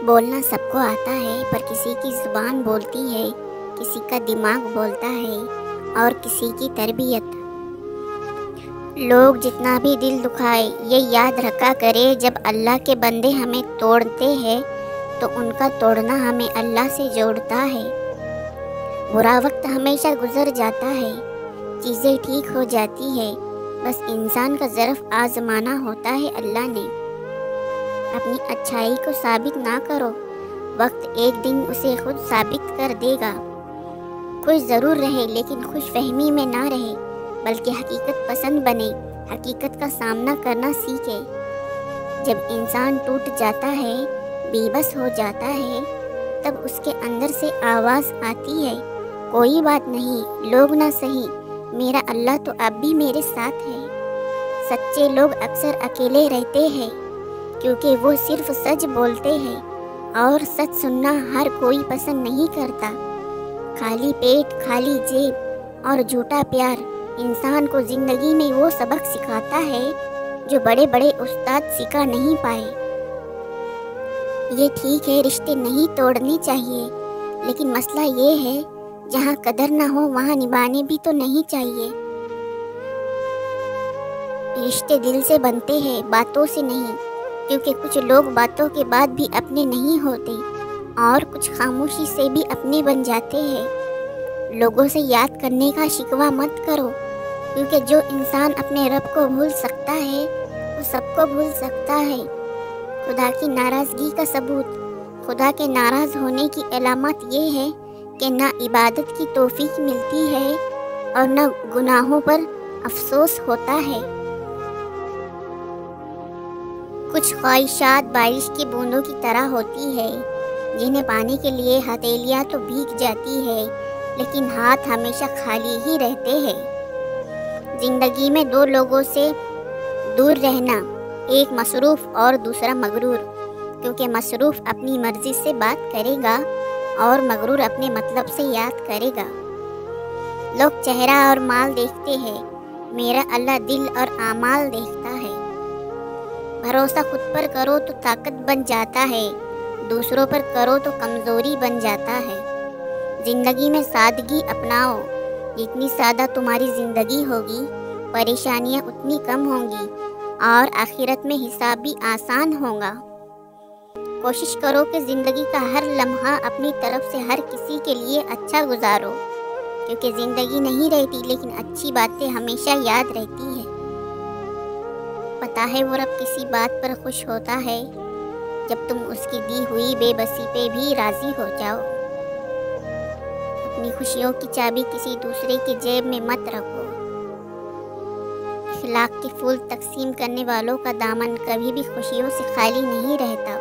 بولنا سب کو آتا ہے، پر کسی کی زبان بولتی ہے، کسی کا دماغ بولتا ہے اور کسی کی تربیت۔ لوگ جتنا بھی دل دکھائے، یہ یاد رکھا کرے جب اللہ کے بندے ہمیں توڑتے ہیں تو ان کا توڑنا ہمیں اللہ سے جوڑتا ہے۔ برا وقت ہمیشہ گزر جاتا ہے، چیزیں ٹھیک ہو جاتی ہے، بس انسان کا ظرف آزمانا ہوتا ہے اللہ نے۔ اپنی اچھائی کو ثابت نہ کرو، وقت ایک دن اسے خود ثابت کر دے گا۔ خوش ضرور رہے لیکن خوش فہمی میں نہ رہے، بلکہ حقیقت پسند بنے، حقیقت کا سامنا کرنا سیکھے۔ جب انسان ٹوٹ جاتا ہے، بے بس ہو جاتا ہے، تب اس کے اندر سے آواز آتی ہے، کوئی بات نہیں، لوگ نہ سہی، میرا اللہ تو اب بھی میرے ساتھ ہے۔ سچے لوگ اکثر اکیلے رہتے ہیں کیونکہ وہ صرف سچ بولتے ہیں، اور سچ سننا ہر کوئی پسند نہیں کرتا۔ خالی پیٹ، خالی جیب اور جھوٹا پیار انسان کو زندگی میں وہ سبق سکھاتا ہے جو بڑے بڑے استاد سکھا نہیں پائے۔ یہ ٹھیک ہے، رشتے نہیں توڑنے چاہیے، لیکن مسئلہ یہ ہے جہاں قدر نہ ہو وہاں نبھانے بھی تو نہیں چاہیے۔ رشتے دل سے بنتے ہیں، باتوں سے نہیں، کیونکہ کچھ لوگ باتوں کے بعد بھی اپنے نہیں ہوتے اور کچھ خاموشی سے بھی اپنے بن جاتے ہیں۔ لوگوں سے یاد کرنے کا شکوہ مت کرو، کیونکہ جو انسان اپنے رب کو بھول سکتا ہے وہ سب کو بھول سکتا ہے۔ خدا کی ناراضگی کا ثبوت، خدا کے ناراض ہونے کی علامت یہ ہے کہ نہ عبادت کی توفیق ملتی ہے اور نہ گناہوں پر افسوس ہوتا ہے۔ کچھ خواہشات بارش کی بوندوں کی طرح ہوتی ہے، جنہیں پانے کے لیے ہتھیلیاں تو بھیگ جاتی ہے لیکن ہاتھ ہمیشہ خالی ہی رہتے ہیں۔ زندگی میں دو لوگوں سے دور رہنا، ایک مصروف اور دوسرا مغرور، کیونکہ مصروف اپنی مرضی سے بات کرے گا اور مغرور اپنے مطلب سے یاد کرے گا۔ لوگ چہرہ اور مال دیکھتے ہیں، میرا اللہ دل اور اعمال دیکھتا ہے۔ بھروسہ خود پر کرو تو طاقت بن جاتا ہے، دوسروں پر کرو تو کمزوری بن جاتا ہے۔ زندگی میں سادگی اپناؤ، جتنی سادہ تمہاری زندگی ہوگی، پریشانیاں اتنی کم ہوں گی اور آخرت میں حساب بھی آسان ہوگا۔ کوشش کرو کہ زندگی کا ہر لمحہ اپنی طرف سے ہر کسی کے لیے اچھا گزارو، کیونکہ زندگی نہیں رہتی لیکن اچھی باتیں ہمیشہ یاد رہتی ہیں۔ پتہ ہے وہ رب کسی بات پر خوش ہوتا ہے جب تم اس کی دی ہوئی بے بسی پہ بھی راضی ہو جاؤ۔ اپنی خوشیوں کی چابی کسی دوسرے کی جیب میں مت رکھو۔ اخلاق کے پھول تقسیم کرنے والوں کا دامن کبھی بھی خوشیوں سے خالی نہیں رہتا۔